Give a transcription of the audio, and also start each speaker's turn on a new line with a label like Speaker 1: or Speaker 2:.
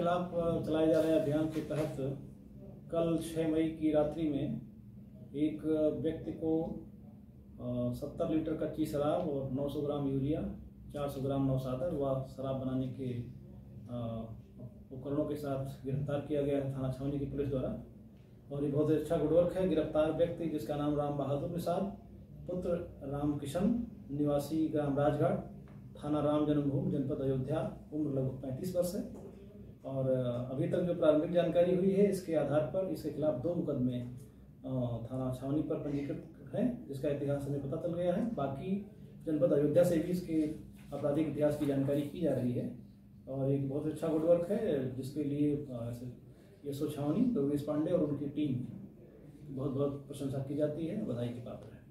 Speaker 1: खिलाफ चलाए जा रहे अभियान के तहत कल 6 मई की रात्रि में एक व्यक्ति को 70 लीटर कच्ची शराब और 900 ग्राम यूरिया, 400 ग्राम नौसादर व शराब बनाने के उपकरणों के साथ गिरफ्तार किया गया है थाना छावनी की पुलिस द्वारा। और ये बहुत अच्छा गुडवर्क है। गिरफ्तार व्यक्ति, जिसका नाम राम बहादुर निषाद पुत्र राम किशन, निवासी ग्राम राजघाट, थाना राम जन्मभूमि, जनपद अयोध्या, उम्र लगभग 35 वर्ष है। और अभी तक जो प्रारंभिक जानकारी हुई है, इसके आधार पर इसके खिलाफ 2 मुकदमे थाना छावनी पर पंजीकृत हैं, जिसका इतिहास हमें पता चल गया है। बाकी जनपद अयोध्या से भी इसके आपराधिक इतिहास की जानकारी की जा रही है। और एक बहुत अच्छा गुडवर्क है, जिसके लिए यशो छावनी, योगेश पांडे और उनकी टीम बहुत बहुत प्रशंसा की जाती है, बधाई की पात्र है।